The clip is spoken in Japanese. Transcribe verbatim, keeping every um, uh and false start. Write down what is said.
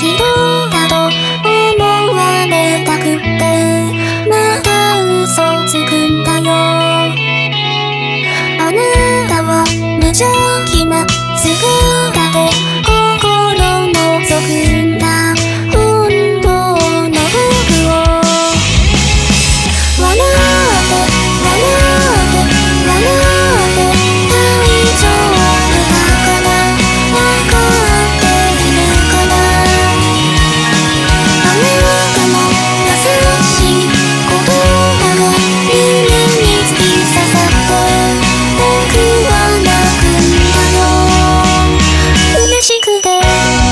人だと思われたくてまた嘘つくんだよ。あなたは無邪気な姿で心覗くんだ本当の僕を。笑って笑って笑って大丈夫だから分かっているから。あなたの優しい言葉が胸に突き刺さって僕は泣くんだよ嬉しくて